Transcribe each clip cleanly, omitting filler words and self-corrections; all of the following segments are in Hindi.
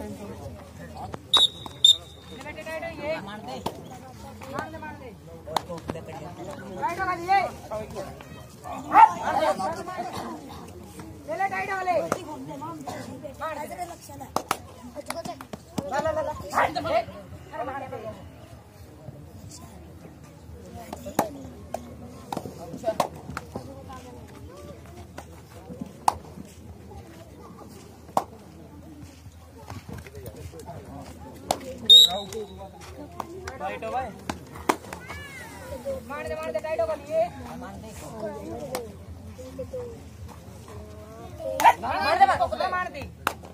मार दे टाइट होगा लिए मार दे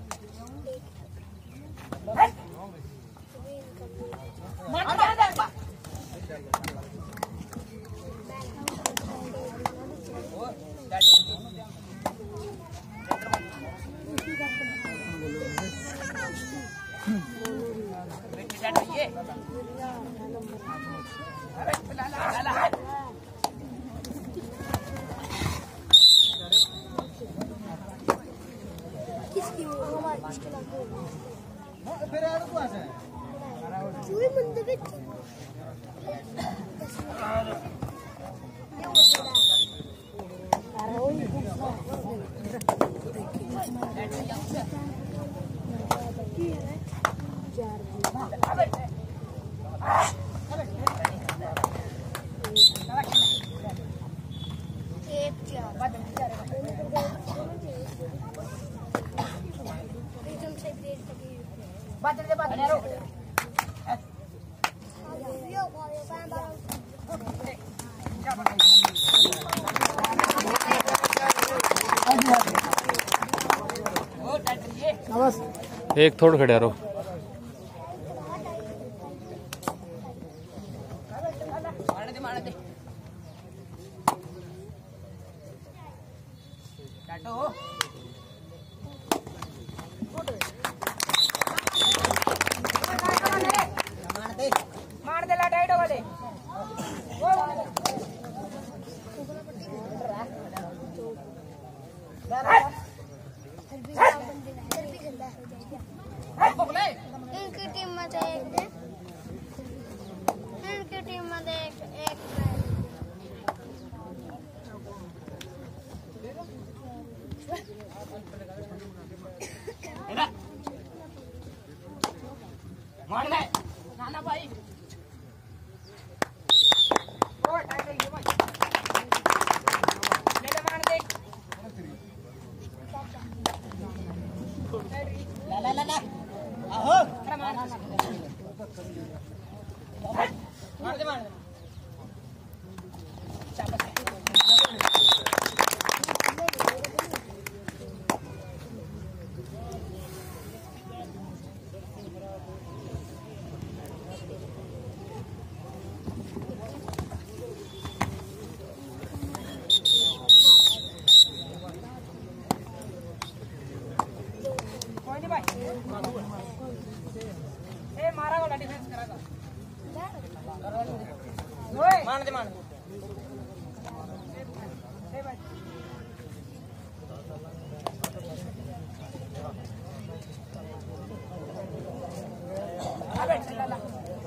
एक थोड़ा खड़े रहो। मार दे ला टाइट होगा ले मार दे नाना भाई ओ टाइट है ये भाई ले ले मार दे ला ला ला ला आहो अरे मार मार दे ए मारा वाला डिफेंस करागा ओए मान दे ए भाई अबे चला ला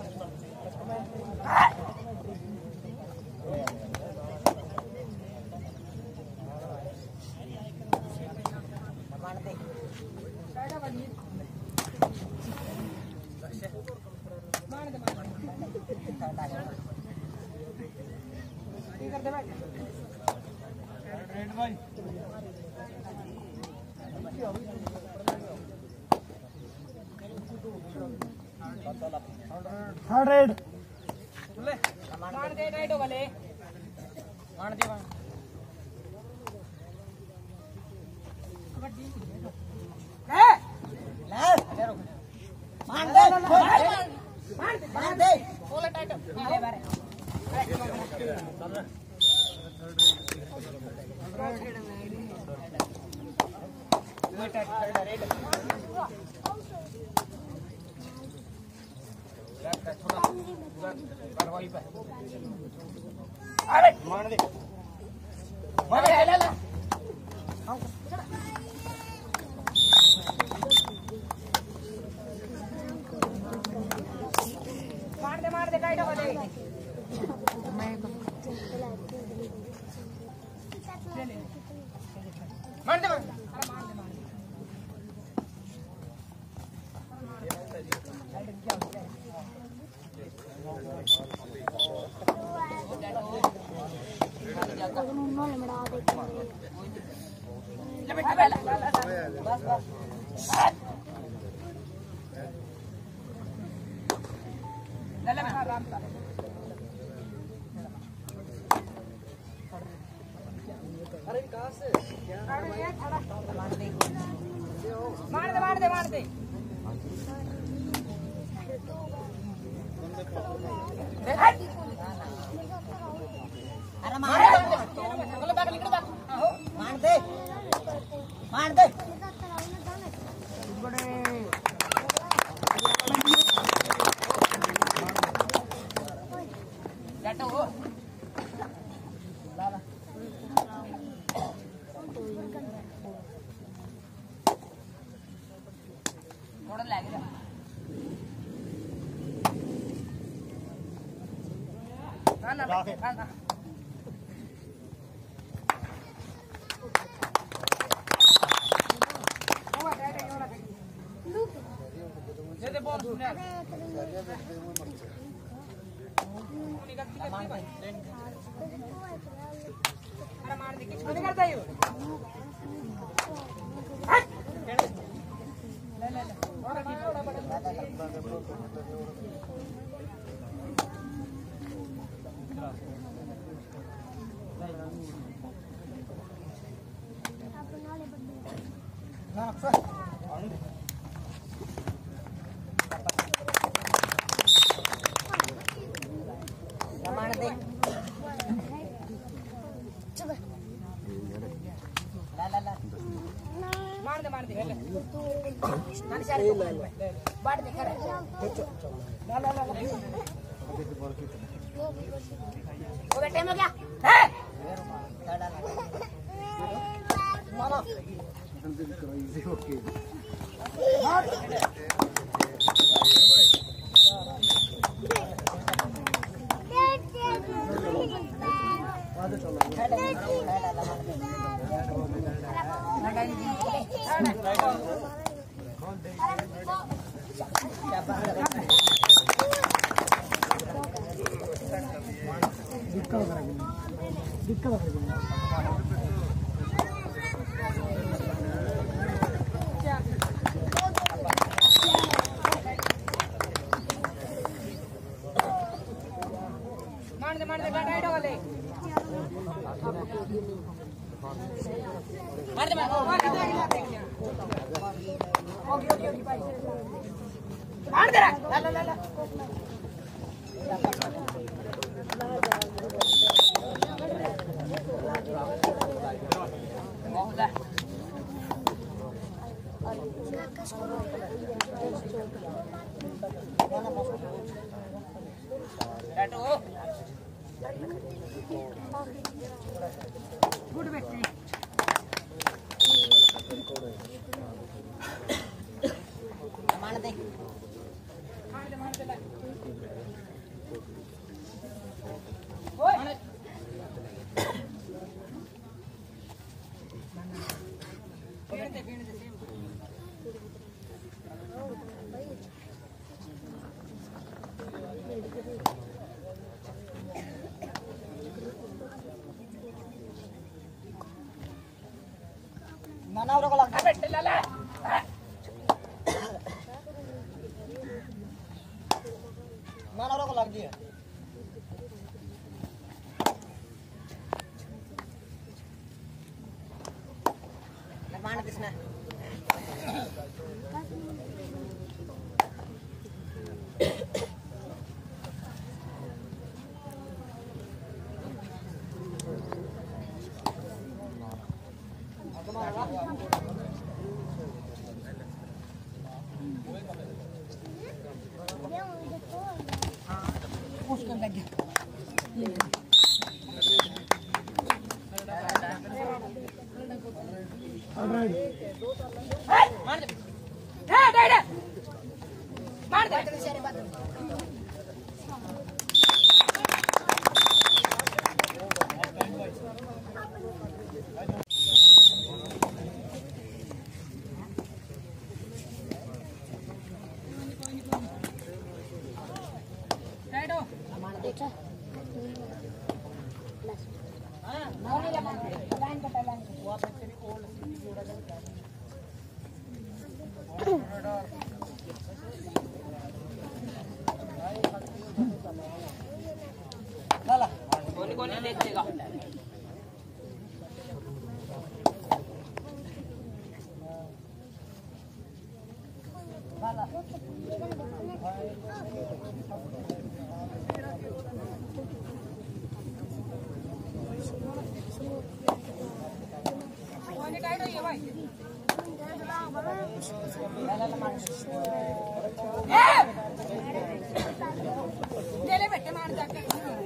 मान दे साइड वाली कर दे भाई रेड भाई थर्ड रेड ले मार दे टाइट होगा ले मार दे कबड्डी ले ले मार दे बोला टाइट ले बारे अरे मार दे ले ले बस बस ले आराम से अरे कहां से मार दे अरे मार दे थोड़ा लगेगा ना दे बॉल सुने अरे मार दे किस नहीं करता है ले और मार दे मानी सारे बांट दे कर ला वो बेटे में क्या है मारो इजी ओके मार दे गाइड वाले मार दे ओके भाई मार दे ला गुड बेटी मार दे ओए नाना को लगा बेटे ले ले नाना को लग गया मान किसने उसको लग गया मार दे मार दे हां ले बेटे मार जाके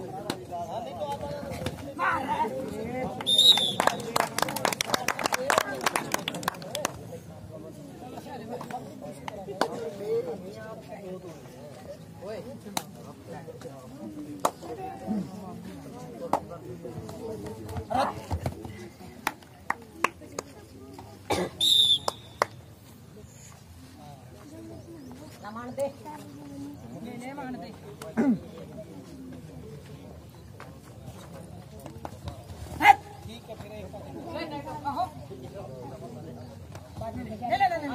मार मान दे ले मान दे ठीक है फिर ले कहो ले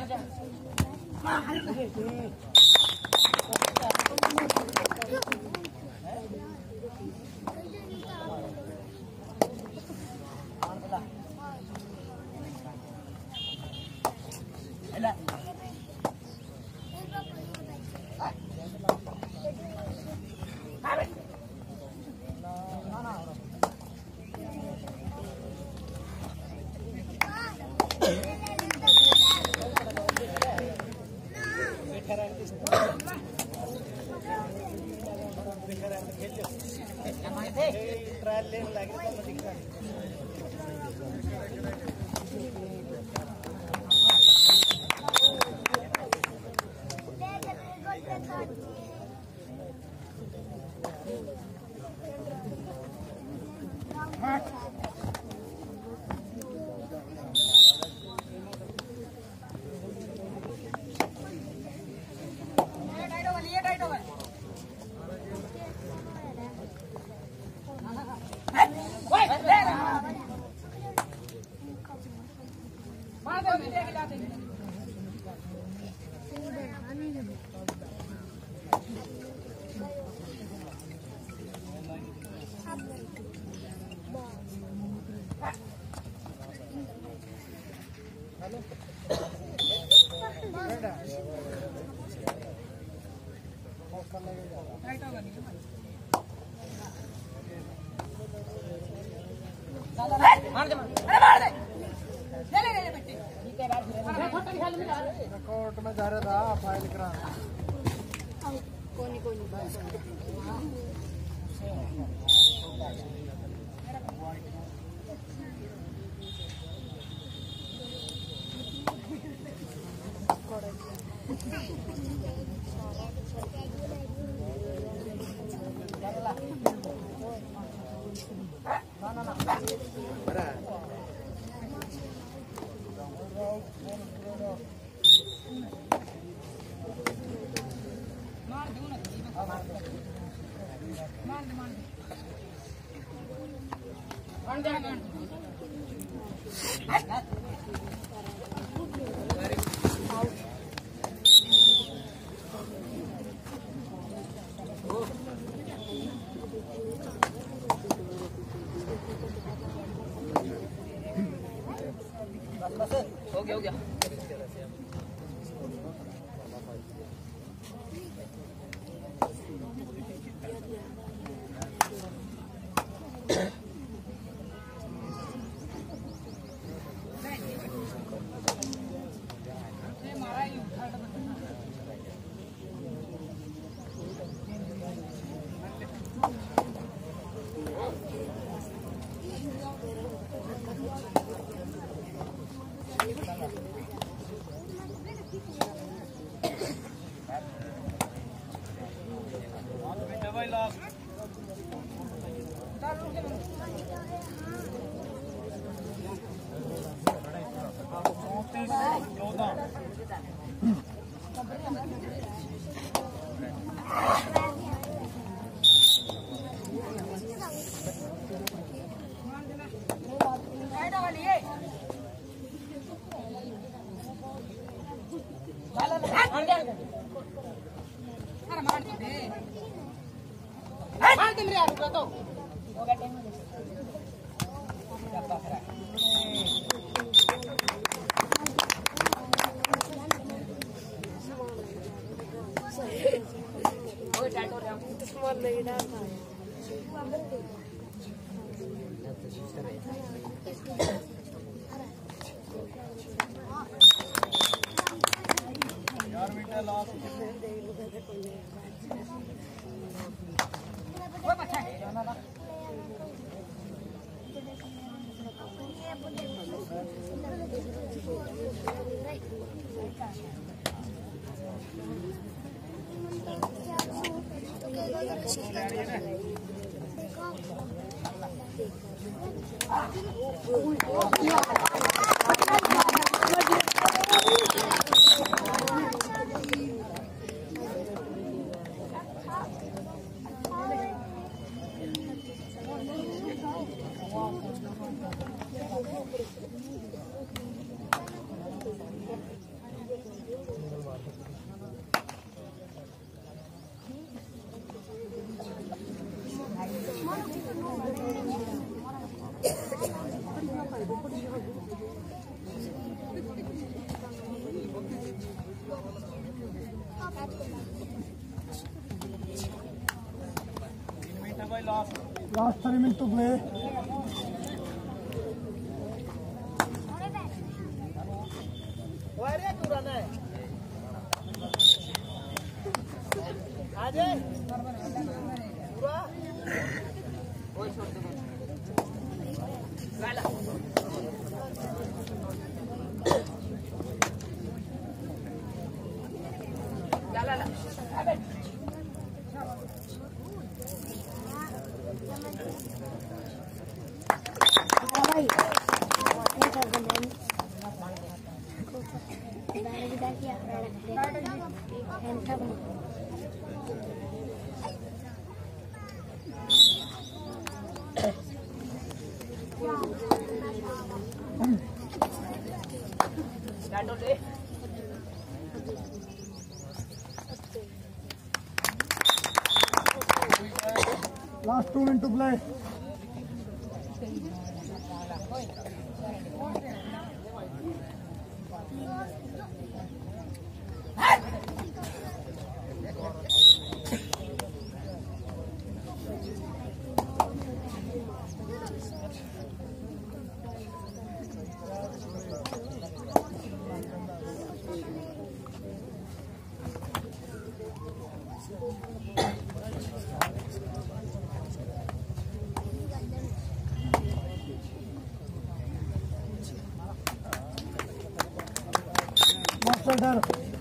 ट्रायल लेने लगे तो दिखा मार दे अरे मार दे ले बेटे ठीक है कोर्ट में जा रहा था फाइल कराना कोनी हो गया Last 3 minutes to play. Where to run है? आजे पूरा कोई छोड़ दे वाला ला ला अबे भाई ये कर देंगे मैंने भी किया Last 2 minutes to play. Master